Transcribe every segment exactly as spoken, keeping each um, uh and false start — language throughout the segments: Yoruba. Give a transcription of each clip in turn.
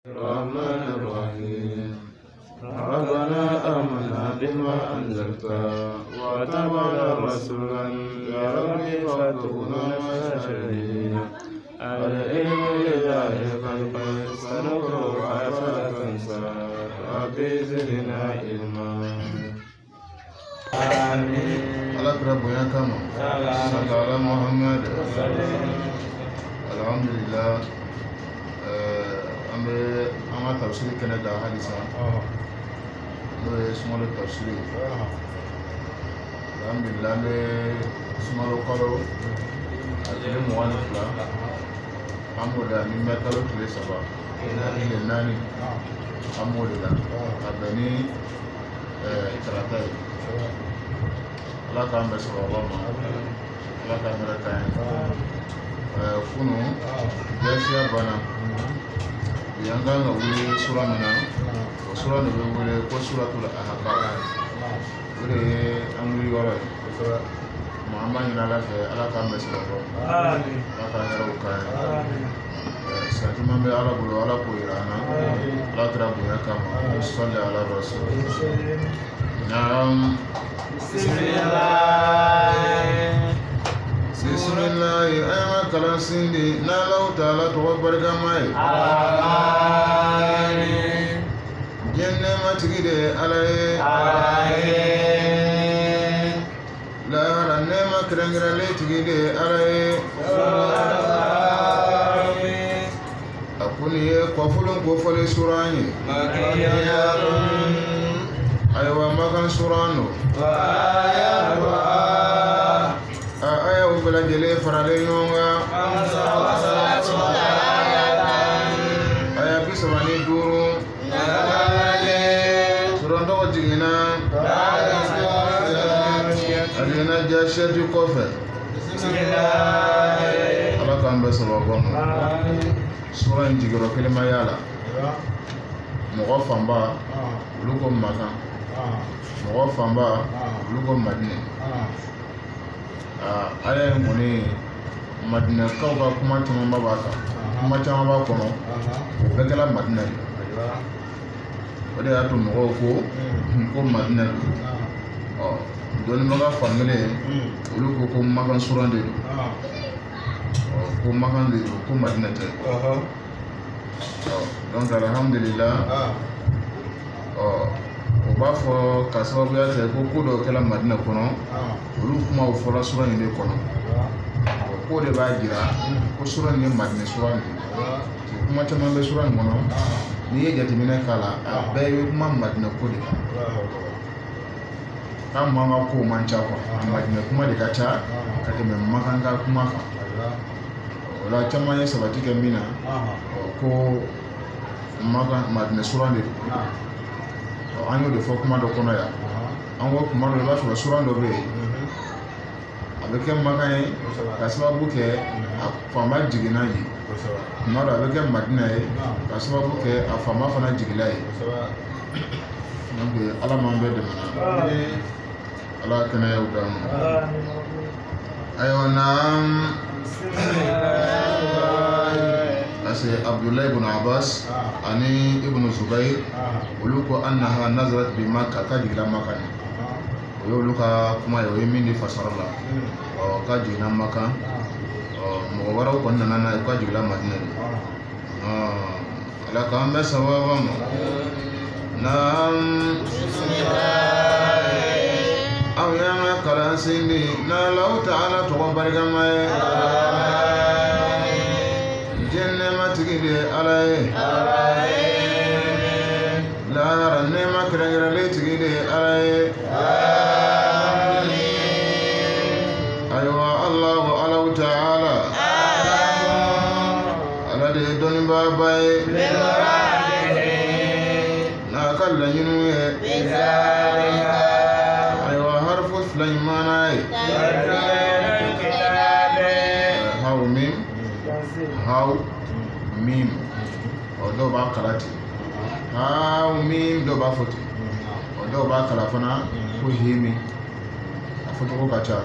الرحمن الرحيم ربنا آمنا بما أنزلت واتبعنا رسولا يا ربي فاتقنا مع الشهيدين العلم لله خلق سنقرأ فلا تنسى ربي زدنا علما آمين. على رب يا كما صلى على محمد. الحمد لله. أنا أنا تفسير كندا حديثا. لو اسمه التفسير. الحمد لله أنا اسمه القرآن. أجل موانف لا. أمور من مكالو كليسابا. إلى ناني. أمور لا. أبني إكراتي. Allah k'an bɛɛ sɔrɔ Allah ma Allah k'an yɛrɛ kan ye funu jɛsiya banna bi an kan ka wuli sura min na o sura de bɛ wele ko suratul Ahqaf o de ye an wuli yɔrɔ ye maa an b'a ɲini Ala fɛ Ala k'an bɛɛ sɔrɔ Allah Ala k'an yɛrɛw kan ye sira caman bɛ Ala bolo Ala k'o yira an na Ala kira bonya kama salli ala rasul. Naam. Bismillah. Bismillah. Ayah kalan sindi nalau taala tuwa bergamai. Amin. Jenne matigi de alaye. Amin. La ranema kerengira le tigi de alaye. Amin. Akuni ye kofulun kofole surani. Makiyarun. Aywa makan surano. Ayahwa. Ayah ubela jele farale nyonga. Amsa wasatu ayatan. Ayah bisawani duru. Nalale. Surando wajigina. Alina jasheti kofe. Bismillah. Ala k'an bɛɛ sɔrɔ kɔnɔ. Sura in jigiyɔrɔ kelen ma y'a la. Mɔgɔ fanba olu ko Makan. Mɔgɔ fanba olu ko Madinɛ. Aya in kɔni Madinɛkaw ka kuma camanba b'a kan. Kuma caman b'a kɔnɔ o bɛɛ kɛra Madinɛ de. O de y'a to mɔgɔw ko ko Madinɛ don. Dɔnnibaga fankelen olu ko ko Makan sura de don. Ko Makan de don ko Madinɛ tɛ. Donc alhamdulillah o b'a fɔ ka sababuya kɛ ko ko dɔ kɛra Madinɛ kɔnɔ olu kumaw fɔra sura in de kɔnɔ. Ko de b'a jira ko sura in ye Madinɛ sura de ye. Kuma caman bɛ sura in kɔnɔ n'i ye jateminɛ k'a la a bɛɛ bɛ kuma Madinɛ ko de kan. An man ka kow man ca quoi. Madinɛ kuma de ka ca ka tɛmɛ Makan ka kuma kan. O la caman ye sabati kɛ min na ko Makan Madinɛ sura de don. An y'o de fɔ kuma dɔ kɔnɔ yan. An ko kuma dɔ i b'a sɔrɔ sura dɔ bɛ yen a bɛ kɛ Makan ye ka sababu kɛ a fanba jiginna yen. Kuma dɔ a bɛ kɛ Madinɛ ye ka sababu kɛ a fanba fana jigila yen. Donc Ala m'an bɛɛ dɛmɛ. Ala kɛnɛyaw d'an ma. Ayiwa naam. Ase Abdullahi ibn Abbas ani ibn Zubair olu ko annaha nazarat bi Makkah ka jigila Makkah ni. O y'olu ka kuma ye o ye min di fasara la. Ɔ ka jigila Makkah. Mɔgɔ wɛrɛw kɔni nana n'a ye ka jigila Madinɛ de. Ala k'an bɛɛ sababa ma. Naam. Aw y'an ka kalan sindi n'Alahu Ta'ala tɔgɔ barikama ye. Jɛnɛmatigi de ye Ala ye. Lahara nɛɛma kɛrɛnkɛrɛnlen tigi de ye Ala ye. Ayiwa Alahu Alahu Ta'ala Ala de ye dɔnnibaaba ye. N'a ka laɲiniw ye. Ayiwa harifu fila ɲuman ye. Haw min. Haw mim o dɔw b'a kala ten. Haw mim dɔw b'a fɔ ten. O dɔw b'a kala fana ko himi a fɔcogo ka ca.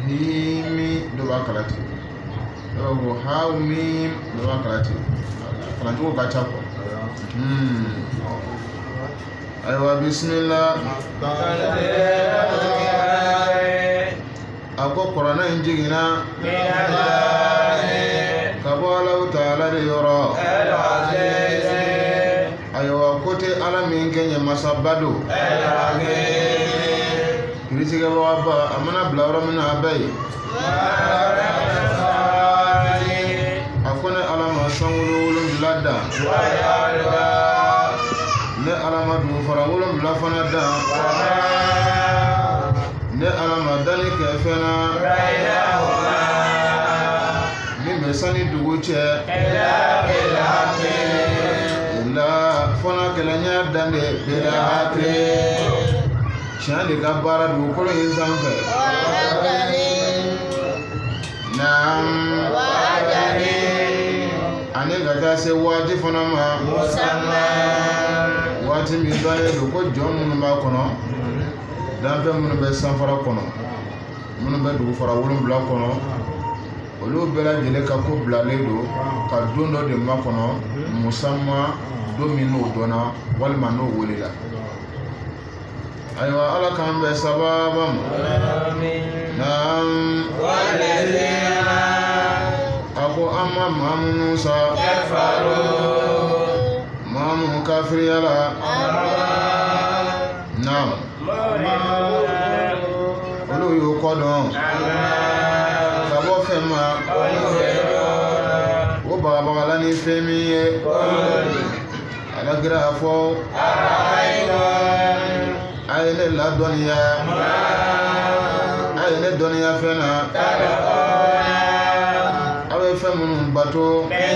Himi dɔw b'a kala ten. Dɔw ko haw mim dɔw b'a kala ten. kalancogo ka ca quoi. Ayiwa bismillah. A ko kuranɛ in jiginna ka bɔ Alahu Taala de yɔrɔ. Ayiwa ko tɛ Ala min kɛ ɲɛmasaba don. Kiritigɛbagaba a mana bila yɔrɔ min na a bɛ yen. A ko ne Ala ma sankolo wolonwula dan. Ne Ala ma dugu fara wolonwula fana dan. Ne Ala ma danni kɛ fɛn na min bɛ sani dugu cɛ. Ila fana kɛlɛɲɛ dan de bɛɛ hakili. Tiɲɛ de ka baara dugukolo in sanfɛ. Naam. Ani ka taa se waati fana ma. Waati min dɔnnen don ko jɔn minnu b'a kɔnɔ. Danfɛn minnu bɛ sanfara kɔnɔ. Minnu bɛ dugu fara wolonwula kɔnɔ. Olu bɛɛ lajɛlen ka ko bilalen don ka don dɔ de makɔnɔ. Musamman don min n'o dɔnna walima n'o welela. Ayiwa Ala k'an bɛn sababa ma. Naam. A ko an ma maa minnu sa. Maa minnu kafiriyala. Naam. Olu y'o kɔ dɔn. Ka bɔ fɛn ma. O bagabagala ni fɛn min ye. Alakira a fɔ. A ye ne ladɔnniya. A ye ne dɔnniya fɛn na. A bɛ fɛn minnu bato.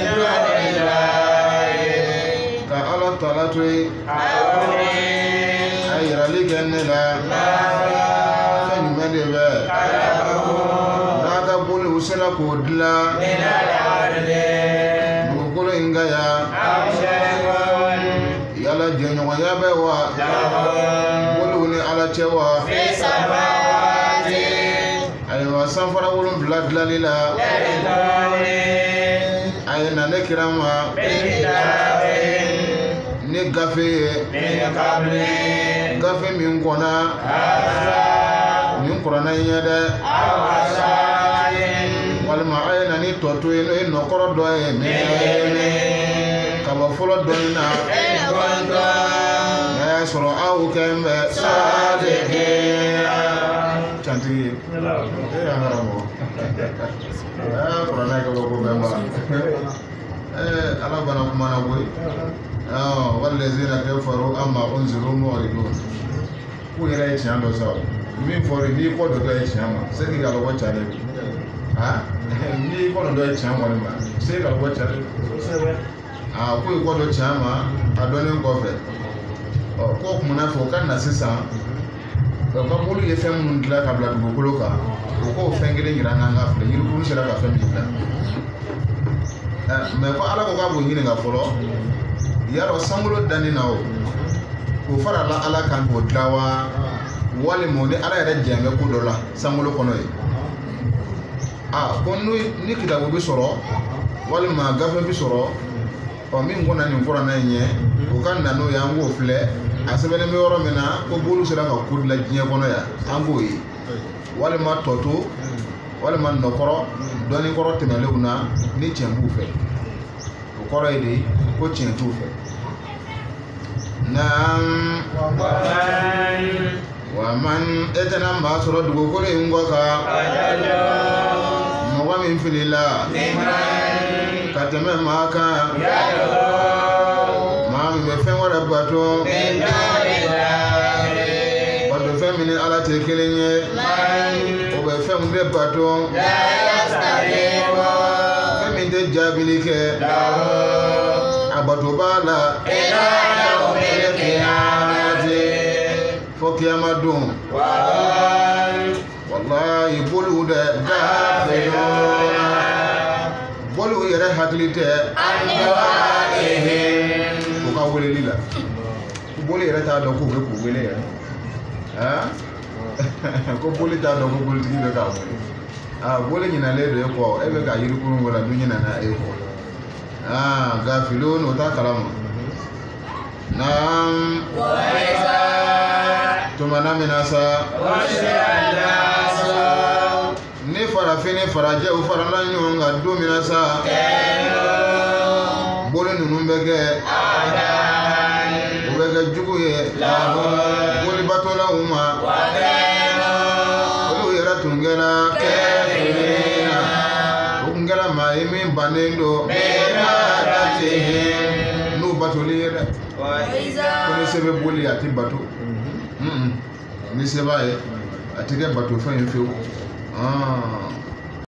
Ka Ala Taala to yen. A ye yirali kɛ ne la. Fɛn jumɛn de bɛ. N'a ka boliw sera k'o dilan. Dugukolo in ka yan. Yala jɛɲɔgɔnya bɛ wa. Boliw ni Ala cɛ wa. Ayiwa sanfara wolonwula dilanli la. A ye na ne kira ma. Ni gafe ye. Gafe min kɔnna. Nin kuranɛ in ye dɛ. Walima a ye na ni tɔ to yen n'o ye nɔkɔrɔ dɔ ye. Ka bɔ fɔlɔ dɔɔnin na. N'a y'a sɔrɔ aw kɛn bɛ saadikiina. Cantigi ye. E y'an karamɔgɔ. Aa kuranɛ kɛ bɔ ko bɛɛ ma. Ee Ala bana kuma na koyi. Walazina kafaru amma unziru mu'ridun. K'u yɛrɛ ye tiɲɛ dɔ sa. Min fɔra n'i kɔ dɔ dɔ ye tiɲɛ ma. Se k'i ka lɔgɔ ca de. Ah n'i kɔ dɔ ye tiɲɛ kɔni ma. Se ka lɔgɔ ca de. Ah ko i kɔ dɔ tiɲɛ ma a dɔnnen kɔfɛ. Ɔ k'o kumana fɛ o ka na sisan. U ka bolo ye fɛn minnu dilan ka bila dugukolo kan. O k'o fɛn kelen yira n'an ka filɛ. Yirikuru sera ka fɛn min dilan. Mais ko Ala ko k'a b'o ɲininka fɔlɔ. Yarɔ sankolo danni na o. K'o fara la Ala kan k'o dilan wa. Walima ni Ala yɛrɛ jɛn bɛ ko dɔ la sankolo kɔnɔ ye. Ah ko ni kitabu bi sɔrɔ walima gafe bi sɔrɔ. Ɔ min kɔnna nin kuranɛ in ye. O ka na n'o ye an k'o filɛ. A sɛbɛnnen bɛ yɔrɔ min na ko bolu sera ka ko dilan diɲɛ kɔnɔ yan an k'o ye. Walima tɔto walima nɔkɔrɔ dɔɔnin kɔrɔ tɛmɛlenw na ni tiɲɛ b'u fɛ. O kɔrɔ ye de ko tiɲɛ t'u fɛ. Naam. Wa man e tɛna maa sɔrɔ dugukolo in kɔ kan. Mɔgɔ min filila. Ka tɛmɛ maa kan. Maa min bɛ fɛn wɛrɛ bato. Bato fɛn min ni Ala tɛ kelen ye. O bɛ fɛnw de bato. Fɛn min tɛ jaabili kɛ. A bato b'a la. Fo kiyama don. Wallahi boliw dɛ gaafiluna. Boliw yɛrɛ hakili tɛ. U ka weleli la. Boli yɛrɛ t'a dɔn k'u bɛ k'u wele yɛrɛ. Han? Ko boli t'a dɔn ko bolitigi bɛ k'a wele. Ah boli ɲinalen don e kɔ. E bɛ ka yirikurun wele du ɲinana e kɔ. ah gafilun o ta kalama naam tumana minasa ni farafin ni faraje o farala ɲɔgɔn kan don min sa bolo ninnu bɛ kɛ o bɛ kɛ jugu ye bolibatɔlaw ma olu yɛrɛ tun kɛra kɛfirina o tun kɛra maa ye min bannen don n'u batoli ye dɛ ko ni se bɛ boli a tɛ bato ni se b'a ye a tɛ kɛ bato fɛn ye fiyewu